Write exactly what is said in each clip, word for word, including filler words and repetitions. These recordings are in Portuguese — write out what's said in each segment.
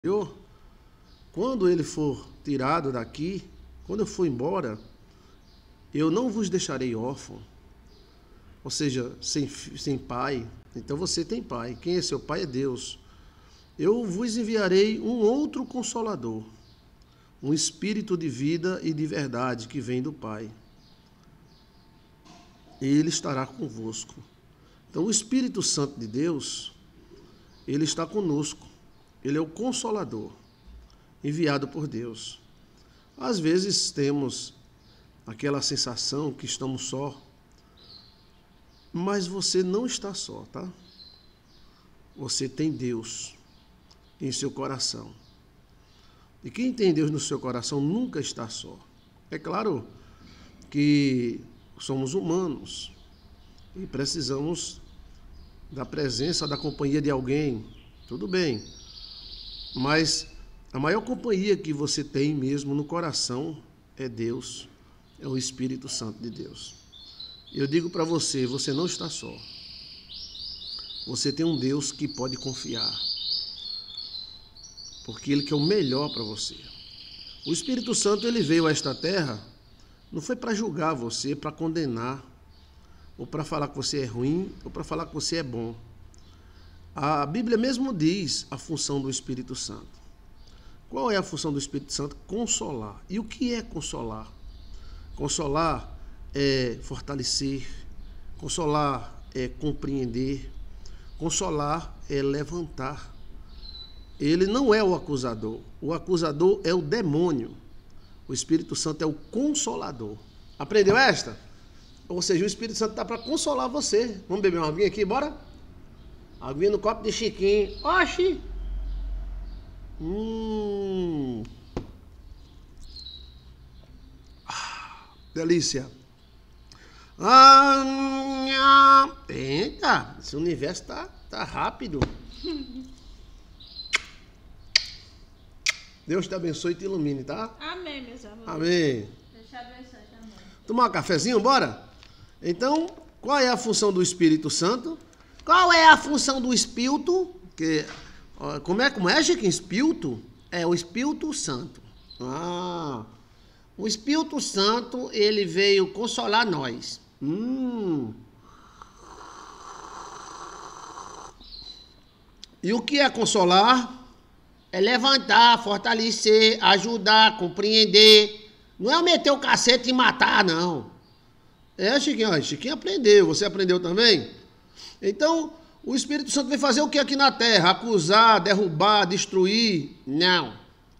Eu, quando ele for tirado daqui, quando eu for embora, eu não vos deixarei órfão, ou seja, sem, sem pai. Então você tem pai. Quem é seu pai é Deus. Eu vos enviarei um outro consolador, um espírito de vida e de verdade que vem do Pai. Ele estará convosco. Então o Espírito Santo de Deus, ele está conosco. Ele é o Consolador, enviado por Deus. Às vezes temos aquela sensação que estamos só, mas você não está só, tá? Você tem Deus em seu coração. E quem tem Deus no seu coração nunca está só. É claro que somos humanos e precisamos da presença, da companhia de alguém. Tudo bem. Mas a maior companhia que você tem mesmo no coração é Deus, é o Espírito Santo de Deus. Eu digo para você, você não está só. Você tem um Deus que pode confiar, porque Ele quer o melhor para você. O Espírito Santo, ele veio a esta terra, não foi para julgar você, para condenar, ou para falar que você é ruim, ou para falar que você é bom. A Bíblia mesmo diz a função do Espírito Santo. Qual é a função do Espírito Santo? Consolar. E o que é consolar? Consolar é fortalecer, consolar é compreender, consolar é levantar. Ele não é o acusador. O acusador é o demônio. O Espírito Santo é o consolador. Aprendeu esta? Ou seja, o Espírito Santo está para consolar você. Vamos beber uma aguinha aqui, bora? Aguinha no copo de Chiquinho. Oxi! Hum. Ah, delícia. Ah, eita, esse universo tá, tá rápido. Deus te abençoe e te ilumine, tá? Amém, meus amores. Amém. Deus te abençoe também. Tomar um cafezinho, bora? Então, qual é a função do Espírito Santo? Qual é a função do Espírito? Que, como é, como é, Chiquinho? Espírito? É o Espírito Santo. Ah, o Espírito Santo, ele veio consolar nós. Hum. E o que é consolar? É levantar, fortalecer, ajudar, compreender. Não é meter o cacete e matar, não. É, Chiquinho, ó, Chiquinho aprendeu. Você aprendeu também? Então, o Espírito Santo vem fazer o que aqui na terra? Acusar, derrubar, destruir? Não.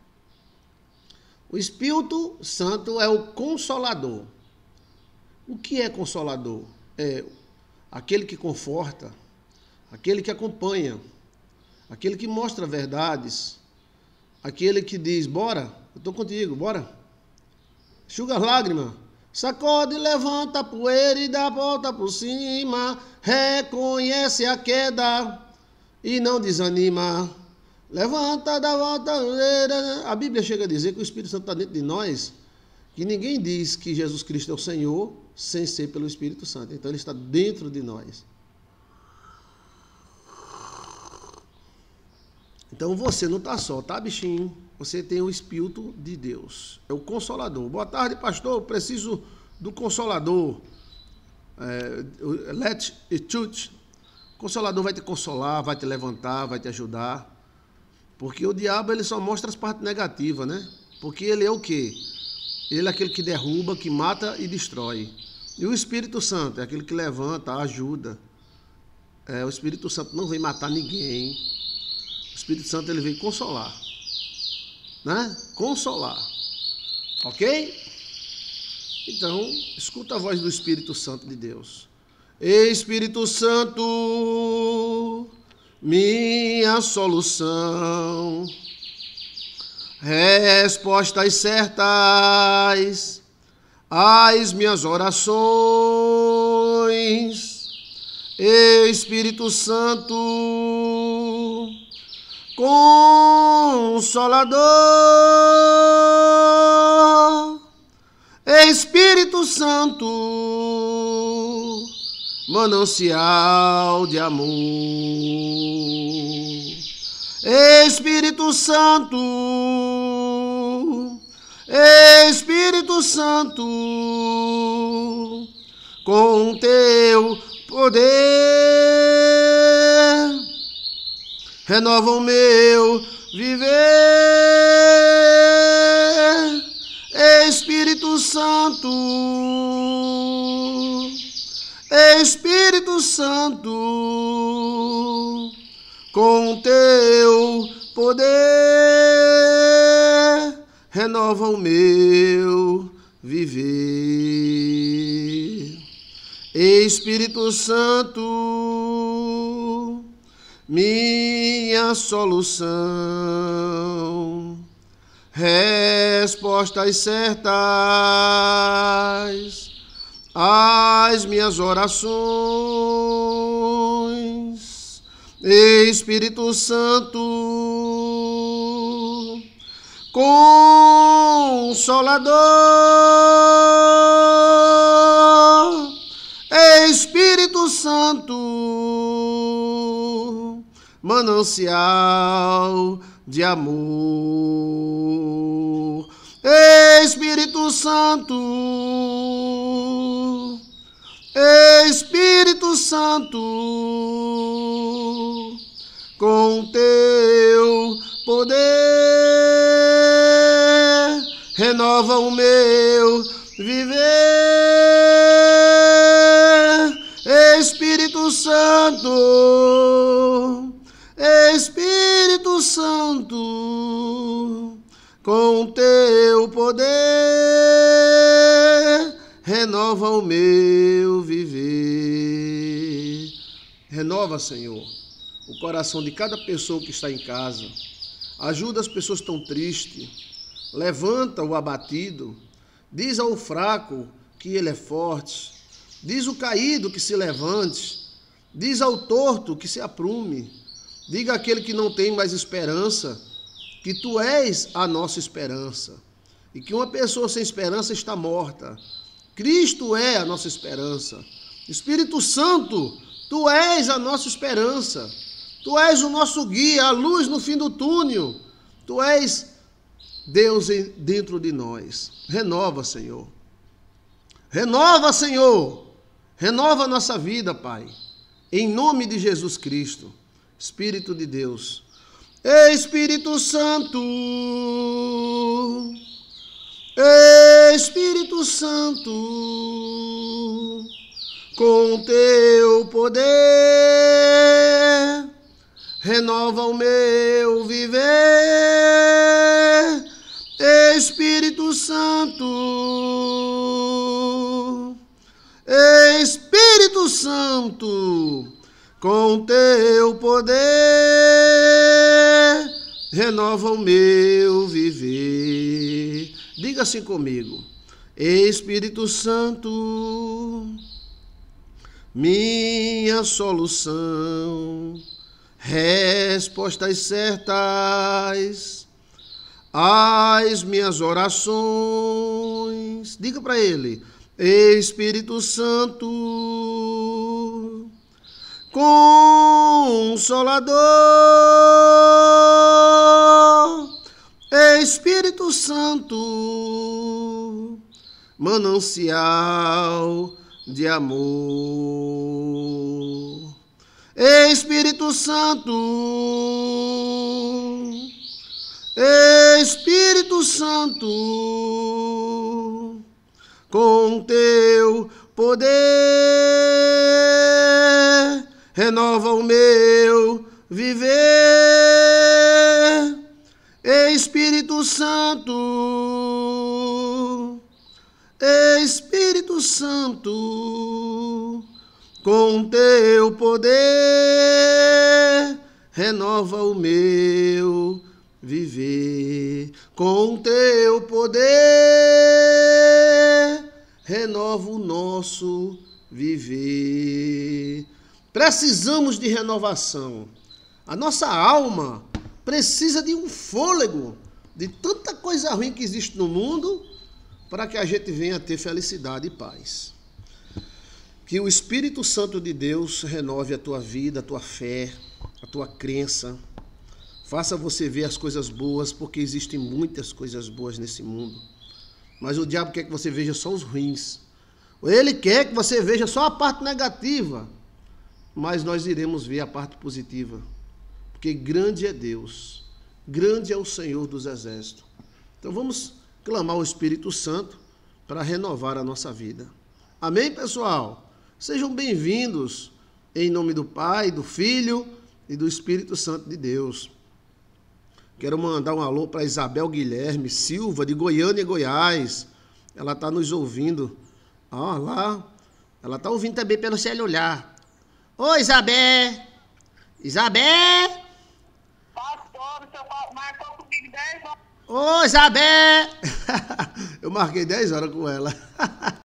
O Espírito Santo é o consolador. O que é consolador? É aquele que conforta, aquele que acompanha, aquele que mostra verdades, aquele que diz, bora, eu estou contigo, bora. Enxuga as lágrimas. Sacode, levanta a poeira e dá a volta por cima. Reconhece a queda e não desanima. Levanta, dá a volta. A Bíblia chega a dizer que o Espírito Santo está dentro de nós, que ninguém diz que Jesus Cristo é o Senhor sem ser pelo Espírito Santo. Então ele está dentro de nós. Então você não está só, tá, bichinho? Você tem o Espírito de Deus. É o Consolador. Boa tarde, pastor. Eu preciso do Consolador. É, let it church. O Consolador vai te consolar, vai te levantar, vai te ajudar. Porque o diabo, ele só mostra as partes negativas, né? Porque ele é o quê? Ele é aquele que derruba, que mata e destrói. E o Espírito Santo é aquele que levanta, ajuda. É, o Espírito Santo não vem matar ninguém. O Espírito Santo, ele vem consolar. Né? Consolar. Ok? Então, escuta a voz do Espírito Santo de Deus. Espírito Santo, minha solução, respostas certas às minhas orações. Espírito Santo, Consolador, Espírito Santo, manancial de amor. Espírito Santo, Espírito Santo, com teu poder, renova o meu viver. Espírito Santo, Espírito Santo, com teu poder, renova o meu viver. Espírito Santo, minha solução, respostas certas às minhas orações. Espírito Santo, Consolador, Espírito Santo, manancial de amor. Espírito Santo, Espírito Santo, com teu poder, renova o meu viver. Espírito Santo, Espírito Santo, com teu poder, renova o meu viver. Renova, Senhor, o coração de cada pessoa que está em casa. Ajuda as pessoas que estão tristes. Levanta o abatido. Diz ao fraco que ele é forte. Diz o caído que se levante. Diz ao torto que se aprume. Diga àquele que não tem mais esperança que tu és a nossa esperança. E que uma pessoa sem esperança está morta. Cristo é a nossa esperança. Espírito Santo, tu és a nossa esperança. Tu és o nosso guia, a luz no fim do túnel. Tu és Deus dentro de nós. Renova, Senhor. Renova, Senhor. Renova a nossa vida, Pai. Em nome de Jesus Cristo. Espírito de Deus. Espírito Santo. Espírito Santo, com teu poder, renova o meu viver. Espírito Santo, Espírito Santo, com teu poder, renova o meu viver. Diga assim comigo: Espírito Santo, minha solução, respostas certas às minhas orações. Diga para ele: Espírito Santo, Consolador, Espírito Santo, manancial de amor. Espírito Santo, Espírito Santo, com teu poder, renova o meu viver. Espírito Santo, Espírito Santo, com teu poder, renova o meu viver. Com teu poder, renova o nosso viver. Precisamos de renovação. A nossa alma precisa de um fôlego, de tanta coisa ruim que existe no mundo, para que a gente venha ter felicidade e paz. Que o Espírito Santo de Deus renove a tua vida, a tua fé, a tua crença. faça você ver as coisas boas, porque existem muitas coisas boas nesse mundo. Mas o diabo quer que você veja só os ruins. Ele quer que você veja só a parte negativa. Mas nós iremos ver a parte positiva. Porque grande é Deus. Grande é o Senhor dos Exércitos. Então vamos clamar ao Espírito Santo para renovar a nossa vida. Amém, pessoal? Sejam bem-vindos em nome do Pai, do Filho e do Espírito Santo de Deus. Quero mandar um alô para Isabel Guilherme Silva, de Goiânia, Goiás. Ela está nos ouvindo. Ó, lá. Ela está ouvindo também pelo celular. Ô, Isabel! Isabel! Pastor, o senhor marcou comigo dez horas. Ô, Isabel! Eu marquei dez horas com ela.